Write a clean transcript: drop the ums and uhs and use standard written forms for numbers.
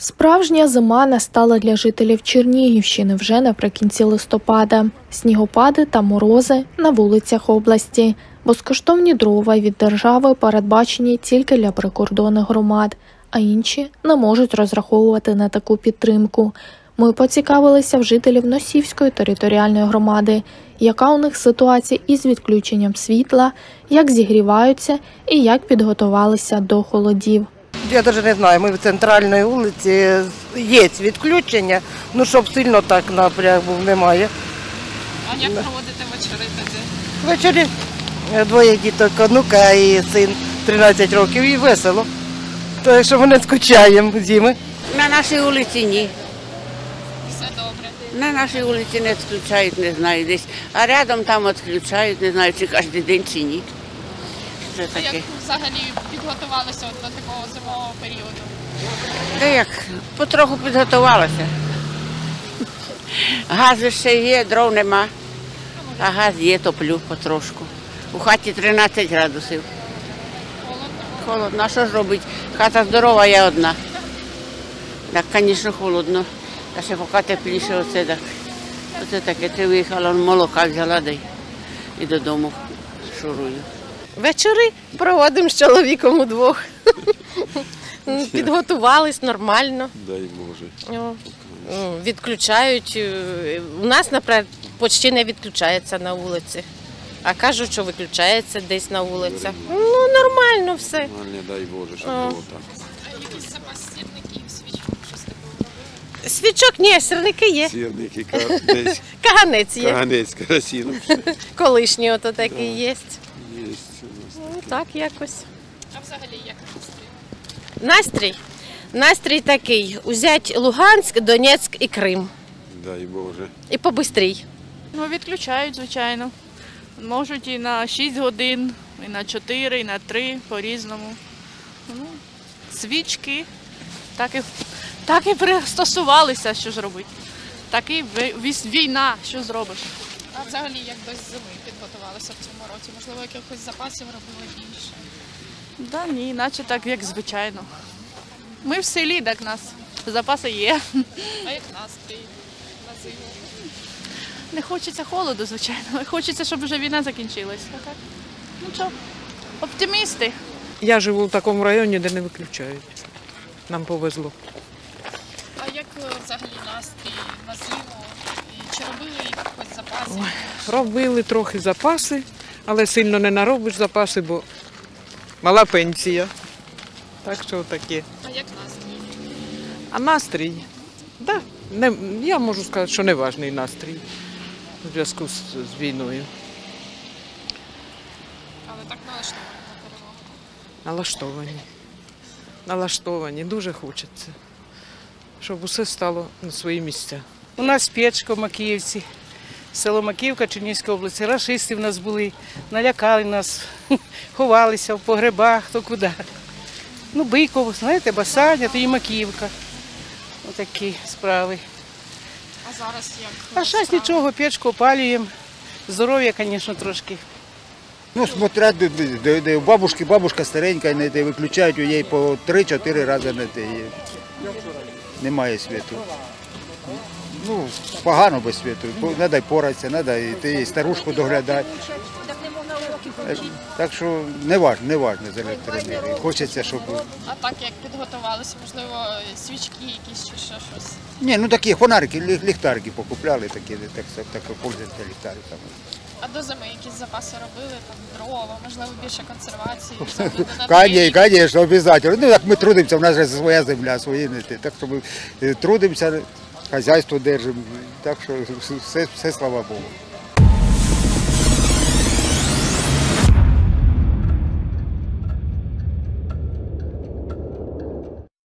Справжня зима настала для жителів Чернігівщини вже наприкінці листопада. Снігопади та морози на вулицях області. Безкоштовні дрова від держави передбачені тільки для прикордонних громад, а інші не можуть розраховувати на таку підтримку. Ми поцікавилися в жителів Носівської територіальної громади, яка у них ситуація із відключенням світла, як зігріваються і як підготувалися до холодів. Я навіть не знаю, ми в центральній вулиці, є відключення, ну щоб сильно так напряг був, немає. А як проводите вечори тоді? Ввечері двоє діток, онука і син 13 років, і весело. Так що ми не скучаємо зими. На нашій вулиці ні. Все добре. На нашій вулиці не відключають, не знаю, десь. А рядом там відключають, не знаю, чи кожен день, чи ні. Це А як таке. взагалі підготувалися до такого зимового періоду? Та як, потроху підготувалася. Газу ще є, дров нема, а газ є, топлю потрошку. У хаті 13 градусів. Холодно, а що ж робити? Хата здорова, я одна. Так, звісно, холодно. Та ще поки тепліше оце так. Оце таке, ти виїхала, молока взяла і додому шурую. Вечори проводимо з чоловіком удвох. Підготувались нормально. Дай Боже. Відключають. У нас, наприклад, почти не відключається на вулиці. А кажуть, що виключається десь на вулицях. Ну, нормально все. Нормально, дай Боже, щоб було так. А якийсь запас сірників, свічок, щось такого? Свічок ні, сірники є. Сірники, десь Каганець є. Каганець, Карасінов. Колишній ото такий є. Є у нас. Ну, так якось. А взагалі як настрій? Настрій такий. Узять Луганськ, Донецьк і Крим. Дай Боже. І побистрій. Ну, відключають, звичайно. Можуть і на 6 годин, і на 4, і на 3, по-різному. Ну, свічки. Так і пристосувалися, що ж робити. Так і війна, що зробиш. А взагалі як до зими підготувалися в цьому році? Можливо, якихось запасів робили більше? Да ні, наче так, як звичайно. Ми в селі, так нас запаси є. А як настрій на зиму? Не хочеться холоду, звичайно. Хочеться, щоб вже війна закінчилась. Ну що, оптимісти. Я живу в такому районі, де не виключають. Нам повезло. А як взагалі настрій на зиму? І чи робили якихось запасів? Робили трохи запаси, але сильно не наробиш запаси, бо мала пенсія. Так що таке. А як настрій? А настрій? Да, я можу сказати, що неважний настрій у зв'язку з війною. Але так налаштовані на перемогу. Налаштовані. Налаштовані, дуже хочеться, щоб усе стало на свої місця. У нас печка в Макіївці, село Макіївка, Чернігівська область. Рашисти в нас були, налякали нас, ховалися в погребах, хто куди. Ну, Бийково, знаєте, Басаня, то і Макіївка. Отакі справи. А зараз як? А зараз нічого, печку опалюємо. Здоров'я, звісно, трошки. Ну, смотря, у бабушка старенька, не виключають у її по 3-4 рази на день. Немає світу. Ну, погано без світу. Треба поратися, треба йти старушку доглядати. Так що не важно з електроенергією. Хочеться, щоб... А так як підготувалися, можливо, свічки якісь чи ще щось? Ні, ну такі фонарики, ліхтарики покупляли, такі, так пользуються ліхтариками. А до зими якісь запаси робили, там дрова, можливо, більше консервації? Звісно, обов'язково. Ну, як ми трудимося, у нас же своя земля, свої не те. Так що ми трудимося, хазяйство держимо, так що все слава Богу.